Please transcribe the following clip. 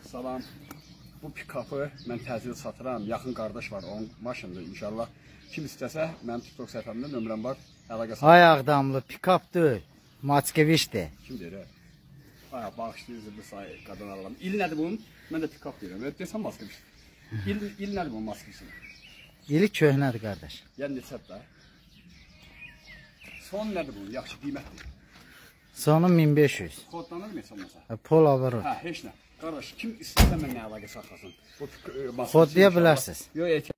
Salam. Bu pikapı mən təcil satıram. Yaxın qardaş var, onun maşınıdır inşallah. Kim istəsə, mənim TikTok səhifəmdə nömrəm var. Əlaqə saxlayın. Ay Ağdamlı pikapdır. Maçkeviçdir. Kim deyir? Ay, bağışlayırsınız bu sayı qadın alalım. İl nədir bunun? Mən də pikap deyirəm. Deyirsən Maskevich. İl nədir bunun Maskevichin? İli köhnədir qardaş. Yəni neçədir də? Son nədir bunun? Yaxşı qiymətdir. Sonu 1500. Kodlanır mı heç olmasa? Pol alırıq. Hə, heç nə. Qardaş, kim istəsə mənlə əlaqə saxlasın. Bu Kodlaya bilərsiniz. Yox,